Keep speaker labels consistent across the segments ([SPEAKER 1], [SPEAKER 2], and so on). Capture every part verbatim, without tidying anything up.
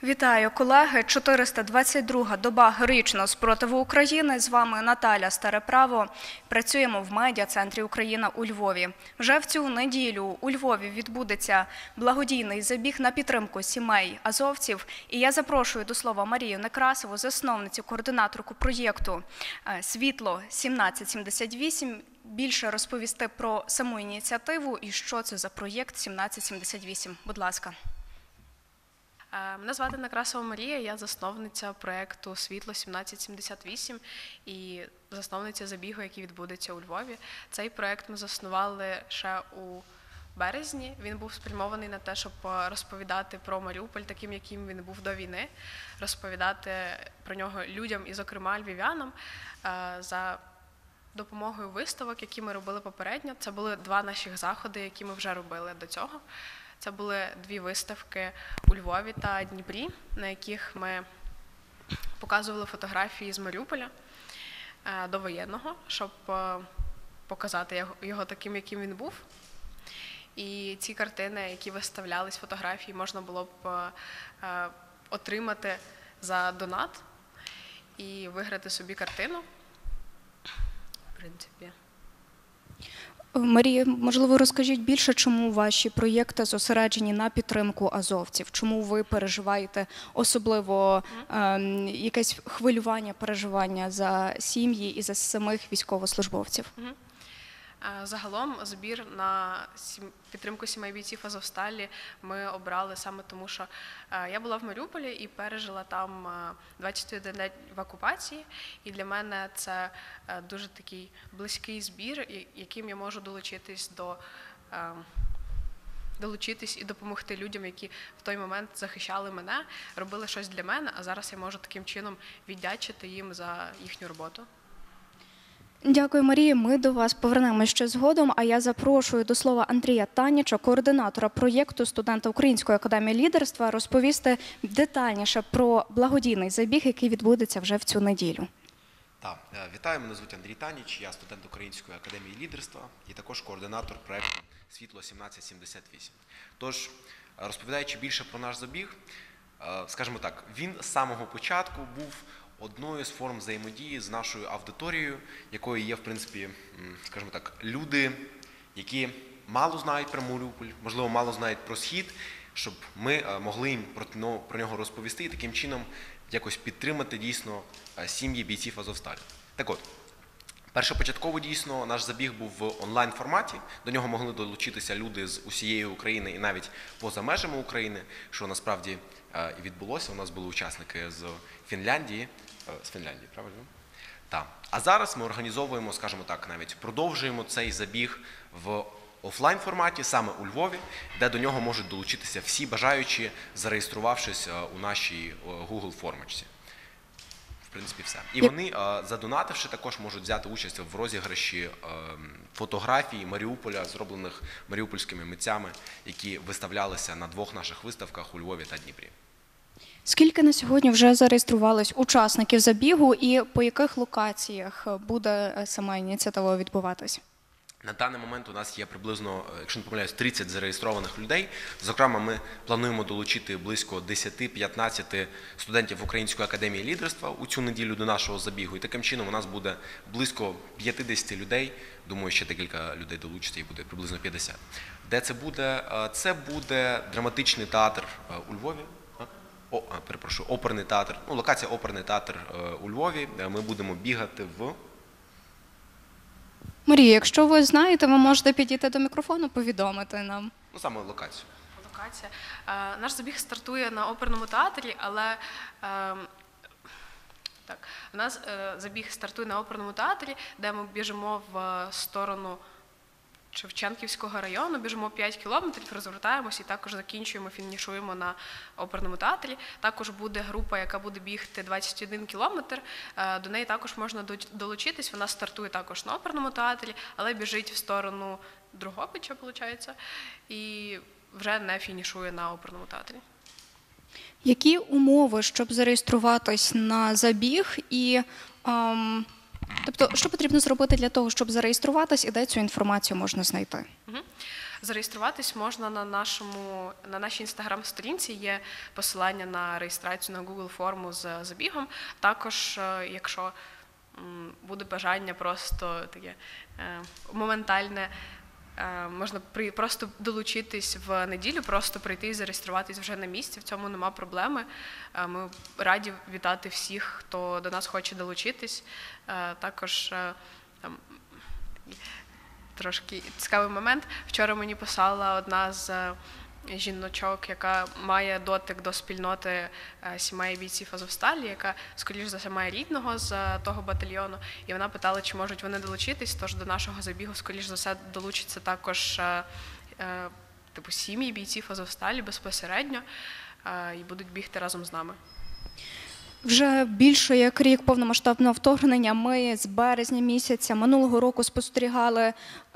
[SPEAKER 1] Вітаю, колеги! чотириста двадцять друга доба героїчного спротиву України. З вами Наталя Стареправо. Працюємо в медіа-центрі «Україна» у Львові. Вже в цю неділю у Львові відбудеться благодійний забіг на підтримку сімей азовців. І я запрошую до слова Марію Некрасову, засновницю, координаторку проєкту «Світло сімнадцять сімдесят вісім», більше розповісти про саму ініціативу і що це за проєкт сімнадцять сімдесят вісім. Будь ласка.
[SPEAKER 2] Мене звати Некрасова Марія, я засновниця проєкту «Світло сімнадцять сімдесят вісім» і засновниця забігу, який відбудеться у Львові. Цей проєкт ми заснували ще у березні. Він був спрямований на те, щоб розповідати про Маріуполь таким, яким він був до війни, розповідати про нього людям і, зокрема, львів'янам за допомогою виставок, які ми робили попередньо. Це були два наших заходи, які ми вже робили до цього. Це були дві виставки у Львові та Дніпрі, на яких ми показували фотографії з Маріуполя довоєнного, щоб показати його таким, яким він був. І ці картини, які виставлялись, фотографії, можна було б отримати за донат і виграти собі картину. В принципі.
[SPEAKER 1] Марія, можливо, розкажіть більше, чому ваші проєкти зосереджені на підтримку азовців? Чому ви переживаєте особливо е, якесь хвилювання, переживання за сім'ї і за самих військовослужбовців?
[SPEAKER 2] Загалом збір на підтримку сімей бійців Азовсталі ми обрали саме тому, що я була в Маріуполі і пережила там двадцять один день в окупації. І для мене це дуже такий близький збір, яким я можу долучитись до долучитись і допомогти людям, які в той момент захищали мене, робили щось для мене, а зараз я можу таким чином віддячити їм за їхню роботу.
[SPEAKER 1] Дякую, Марія. Ми до вас повернемося ще згодом, а я запрошую до слова Андрія Таніча, координатора проєкту, студента Української академії лідерства, розповісти детальніше про благодійний забіг, який відбудеться вже в цю неділю.
[SPEAKER 3] Так, вітаю, мене звуть Андрій Таніч, я студент Української академії лідерства і також координатор проєкту «Світло сімнадцять сімдесят вісім». Тож, розповідаючи більше про наш забіг, скажімо так, він з самого початку був одною з форм взаємодії з нашою аудиторією, якою є, в принципі, скажімо так, люди, які мало знають про Маріуполь, можливо, мало знають про Схід, щоб ми могли їм про нього розповісти і таким чином якось підтримати дійсно сім'ї бійців Азовсталі. Так от, першопочатково дійсно наш забіг був в онлайн-форматі, до нього могли долучитися люди з усієї України і навіть поза межами України, що насправді і відбулося. У нас були учасники з Фінляндії, з Фінляндії, правильно? Так. А зараз ми організовуємо, скажімо так, навіть продовжуємо цей забіг в офлайн-форматі, саме у Львові, де до нього можуть долучитися всі бажаючі, зареєструвавшись у нашій Google-формочці. В принципі, все. І вони, задонативши, також можуть взяти участь в розіграші фотографій Маріуполя, зроблених маріупольськими митцями, які виставлялися на двох наших виставках у Львові та Дніпрі.
[SPEAKER 1] Скільки на сьогодні вже зареєструвалось учасників забігу і по яких локаціях буде сама ініціатива відбуватись?
[SPEAKER 3] На даний момент у нас є приблизно, якщо не помиляюсь, тридцять зареєстрованих людей. Зокрема, ми плануємо долучити близько десять-п'ятнадцять студентів Української академії лідерства у цю неділю до нашого забігу. І таким чином у нас буде близько п'ятдесят людей. Думаю, ще декілька людей долучиться і буде приблизно п'ятдесят. Де це буде? Це буде драматичний театр у Львові. О, перепрошую, оперний театр. Ну, локація оперний театр у Львові. Ми будемо бігати в...
[SPEAKER 1] Марія, якщо ви знаєте, ви можете підійти до мікрофону, повідомити нам.
[SPEAKER 3] Ну, саме локацію.
[SPEAKER 2] Локація. Наш забіг стартує на оперному театрі, але так, у нас забіг стартує на оперному театрі, де ми біжимо в сторону Шевченківського району, біжимо п'ять кілометрів, розвертаємось і також закінчуємо, фінішуємо на оперному театрі. Також буде група, яка буде бігти двадцять один кілометр, до неї також можна долучитись, вона стартує також на оперному театрі, але біжить в сторону Дрогобича, виходить, і вже не фінішує на оперному театрі.
[SPEAKER 1] Які умови, щоб зареєструватись на забіг і... Ам... Тобто, що потрібно зробити для того, щоб зареєструватись, і де цю інформацію можна знайти?
[SPEAKER 2] Зареєструватись можна на нашому на нашій інстаграм-сторінці. Є посилання на реєстрацію на Google форму з забігом. Також, якщо буде бажання просто таке моментальне, можна при просто долучитись в неділю, просто прийти і зареєструватись вже на місці. В цьому нема проблеми. Ми раді вітати всіх, хто до нас хоче долучитись. Також там трошки цікавий момент. Вчора мені писала одна з жіночок, яка має дотик до спільноти сімей бійців Азовсталі, яка, скоріш за все, має рідного з того батальйону. І вона питала, чи можуть вони долучитись, тож до нашого забігу, скоріш за все, долучаться також типу, сім'ї бійців Азовсталі безпосередньо і будуть бігти разом з нами.
[SPEAKER 1] Вже більше як рік повномасштабного вторгнення ми з березня місяця минулого року спостерігали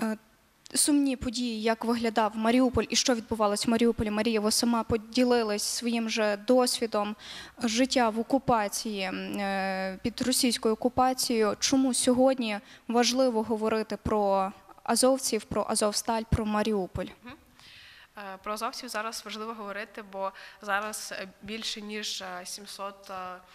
[SPEAKER 1] сумні події, як виглядав Маріуполь і що відбувалося в Маріуполі. Марія, ви сама поділилась своїм же досвідом життя в окупації, під російською окупацією. Чому сьогодні важливо говорити про азовців, про Азовсталь, про Маріуполь?
[SPEAKER 2] Про азовців зараз важливо говорити, бо зараз більше ніж сімсот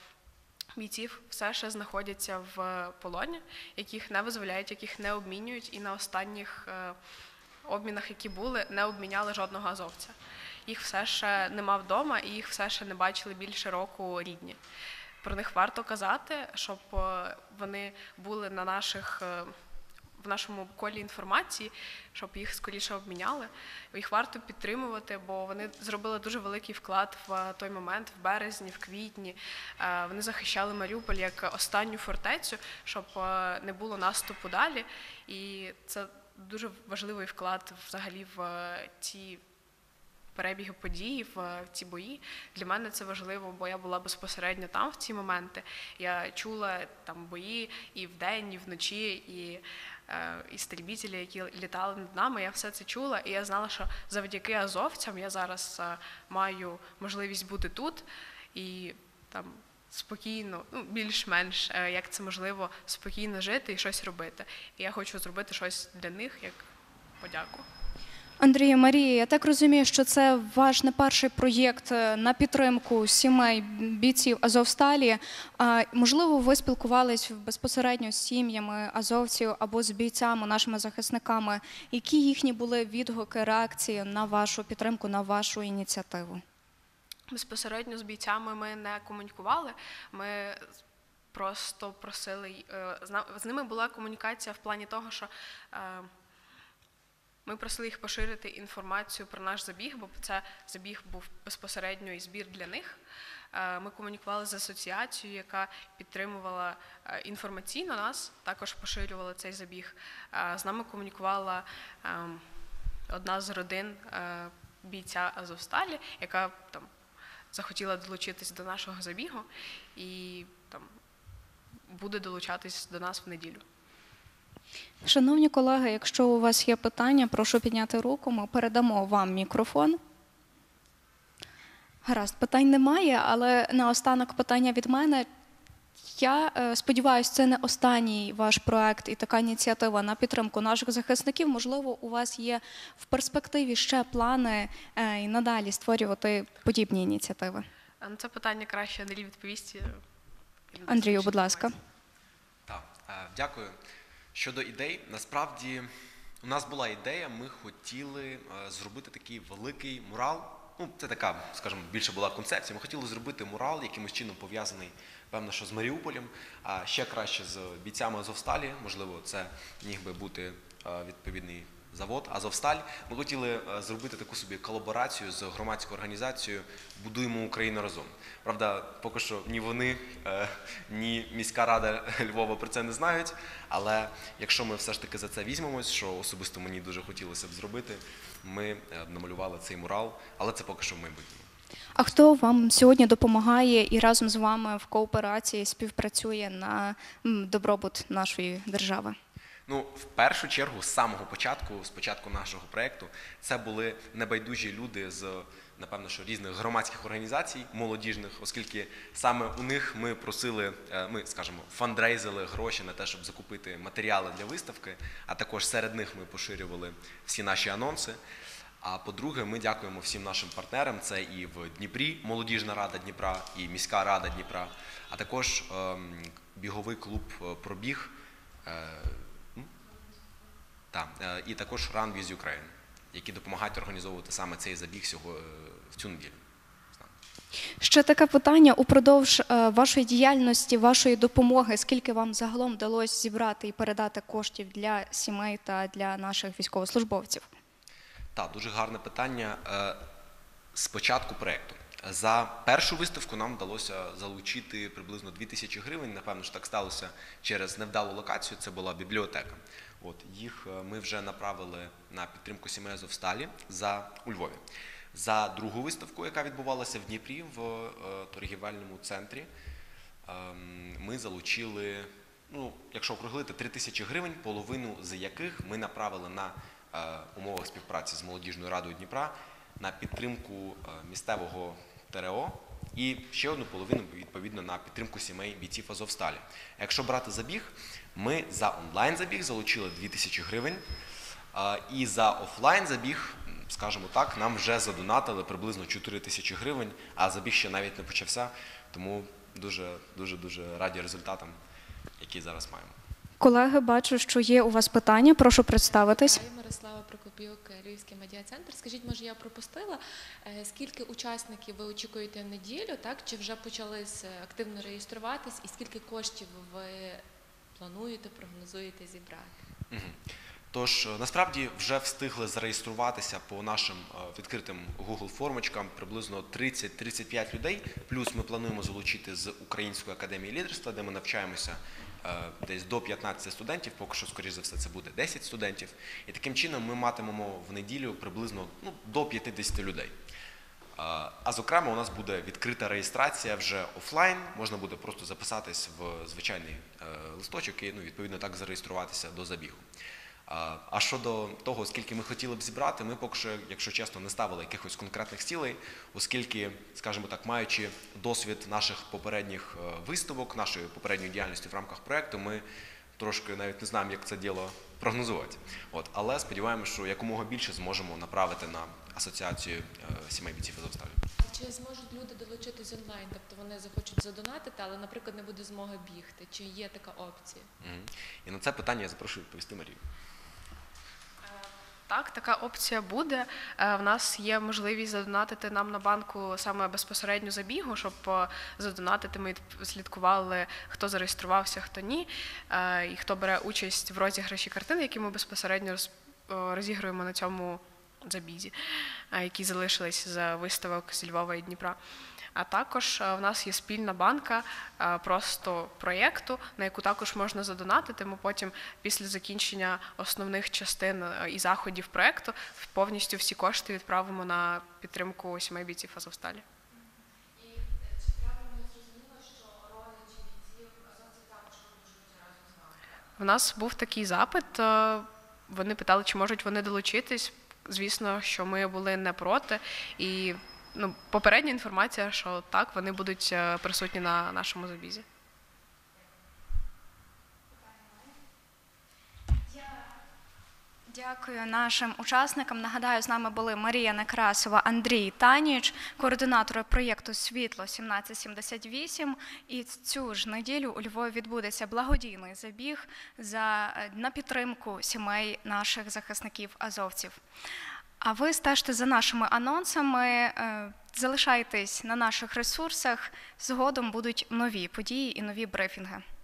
[SPEAKER 2] бійців все ще знаходяться в полоні, яких не визволяють, яких не обмінюють, і на останніх обмінах, які були, не обміняли жодного азовця. Їх все ще нема вдома, і їх все ще не бачили більше року рідні. Про них варто казати, щоб вони були на наших в нашому колі інформації, щоб їх скоріше обміняли. Їх варто підтримувати, бо вони зробили дуже великий вклад в той момент, в березні, в квітні. Вони захищали Маріуполь як останню фортецю, щоб не було наступу далі. І це дуже важливий вклад взагалі в ці перебіги подій, в ці бої. Для мене це важливо, бо я була безпосередньо там в ці моменти. Я чула там бої і вдень, і вночі, і істребітелі, які літали над нами, я все це чула, і я знала, що завдяки азовцям я зараз маю можливість бути тут і там спокійно, ну, більш-менш, як це можливо, спокійно жити і щось робити. І я хочу зробити щось для них, як подяку.
[SPEAKER 1] Андрію, Марія, я так розумію, що це ваш не перший проєкт на підтримку сімей бійців Азовсталі. Можливо, ви спілкувались безпосередньо з сім'ями азовців або з бійцями, нашими захисниками. Які їхні були відгуки, реакції на вашу підтримку, на вашу ініціативу?
[SPEAKER 2] Безпосередньо з бійцями ми не комунікували, ми просто просили, з ними була комунікація в плані того, що ми просили їх поширити інформацію про наш забіг, бо це забіг був безпосередньо і збір для них. Ми комунікували з асоціацією, яка підтримувала інформаційно нас, також поширювала цей забіг. З нами комунікувала одна з родин бійця Азовсталі, яка там захотіла долучитись до нашого забігу і там буде долучатись до нас в неділю.
[SPEAKER 1] Шановні колеги, якщо у вас є питання, прошу підняти руку, ми передамо вам мікрофон. Гаразд, питань немає, але наостанок питання від мене. Я сподіваюся, це не останній ваш проект і така ініціатива на підтримку наших захисників. Можливо, у вас є в перспективі ще плани і надалі створювати подібні ініціативи?
[SPEAKER 2] На це питання краще Андрій відповість.
[SPEAKER 1] Андрію, будь ласка.
[SPEAKER 3] Так, дякую. Щодо ідей, насправді у нас була ідея, ми хотіли зробити такий великий мурал. Ну, це така, скажімо, більше була концепція. Ми хотіли зробити мурал, якимось чином пов'язаний, певно, що з Маріуполем, а ще краще з бійцями Азовсталі. Можливо, це міг би бути відповідний завод Азовсталь. Ми хотіли зробити таку собі колаборацію з громадською організацією «Будуємо Україну разом». Правда, поки що ні вони, ні міська рада Львова про це не знають, але якщо ми все ж таки за це візьмемось, що особисто мені дуже хотілося б зробити, ми намалювали цей мурал, але це поки що в майбутньому.
[SPEAKER 1] А хто вам сьогодні допомагає і разом з вами в кооперації співпрацює на добробут нашої держави?
[SPEAKER 3] Ну, в першу чергу, з самого початку, з початку нашого проєкту, це були небайдужі люди з, напевно, що різних громадських організацій молодіжних, оскільки саме у них ми просили, ми, скажімо, фандрейзили гроші на те, щоб закупити матеріали для виставки, а також серед них ми поширювали всі наші анонси. А по-друге, ми дякуємо всім нашим партнерам, це і в Дніпрі Молодіжна рада Дніпра, і Міська рада Дніпра, а також ем, біговий клуб «Пробіг», е, та, е, і також Run with Ukraine, які допомагають організовувати саме цей забіг сього, е, в цю неділю.
[SPEAKER 1] Ще таке питання. Упродовж е, вашої діяльності, вашої допомоги, скільки вам загалом вдалося зібрати і передати коштів для сімей та для наших військовослужбовців?
[SPEAKER 3] Так, дуже гарне питання. З початку проєкту. За першу виставку нам вдалося залучити приблизно дві тисячі гривень. Напевно, що так сталося через невдалу локацію. Це була бібліотека. От, їх ми вже направили на підтримку сімей Азовсталі за, у Львові. За другу виставку, яка відбувалася в Дніпрі, в е, торгівельному центрі, е, ми залучили, ну, якщо округлити, три тисячі гривень, половину з яких ми направили на е, умовах співпраці з Молодіжною радою Дніпра на підтримку е, місцевого ТРО і ще одну половину, відповідно, на підтримку сімей бійців Азовсталі. Якщо брати забіг, ми за онлайн-забіг залучили дві тисячі гривень, е, і за офлайн-забіг, скажімо так, нам вже задонатили приблизно чотири тисячі гривень, а забіг ще навіть не почався, тому дуже-дуже раді результатам, які зараз маємо.
[SPEAKER 1] Колеги, бачу, що є у вас питання. Прошу представитись.
[SPEAKER 4] Я Мирослава Прокопюк, Львівський медіа-центр. Скажіть, може, я пропустила, скільки учасників ви очікуєте в неділю, так? Чи вже почали активно реєструватись, і скільки коштів ви плануєте, прогнозуєте зібрати?
[SPEAKER 3] Угу. Тож, насправді, вже встигли зареєструватися по нашим відкритим Google-формочкам приблизно тридцять-тридцять п'ять людей, плюс ми плануємо залучити з Української академії лідерства, де ми навчаємося десь до п'ятнадцяти студентів, поки що, скоріш за все, це буде десять студентів. І таким чином ми матимемо в неділю приблизно ну, до п'ятдесят людей. А зокрема, у нас буде відкрита реєстрація вже офлайн, можна буде просто записатись в звичайний листочок і, ну, відповідно, так зареєструватися до забігу. А щодо того, скільки ми хотіли б зібрати, ми поки що, якщо чесно, не ставили якихось конкретних цілей, оскільки, скажімо так, маючи досвід наших попередніх виставок, нашої попередньої діяльності в рамках проєкту, ми трошки навіть не знаємо, як це діло прогнозувати. От, але сподіваємося, що якомога більше зможемо направити на асоціацію сімей бійців Азовсталі.
[SPEAKER 4] Чи зможуть люди долучитись онлайн? Тобто вони захочуть задонатити, але, наприклад, не буде змоги бігти? Чи є така опція?
[SPEAKER 3] Угу. І на це питання я запрошую відповісти Марію.
[SPEAKER 2] Так, така опція буде. В нас є можливість задонатити нам на банку саме безпосередньо забігу, щоб задонатити ми слідкували, хто зареєструвався, хто ні, і хто бере участь в розіграші картин, які ми безпосередньо розігруємо на цьому забізі, які залишились з виставок з Львова і Дніпра. А також в нас є спільна банка просто проєкту, на яку також можна задонатити. Ми потім, після закінчення основних частин і заходів проєкту, повністю всі кошти відправимо на підтримку сімей бійців Азовсталі.
[SPEAKER 4] І чи правильно зрозуміло, що родичі бійців азовців також можуть бути разом з вами?
[SPEAKER 2] У нас був такий запит. Вони питали, чи можуть вони долучитись. Звісно, що ми були не проти. І ну, попередня інформація, що так, вони будуть присутні на нашому забізі.
[SPEAKER 1] Дякую нашим учасникам. Нагадаю, з нами були Марія Некрасова, Андрій Таніч, координатори проєкту «Світло сімнадцять сімдесят вісім». І цю ж неділю у Львові відбудеться благодійний забіг за, на підтримку сімей наших захисників-азовців. А ви стежте за нашими анонсами, залишайтесь на наших ресурсах, згодом будуть нові події і нові брифінги.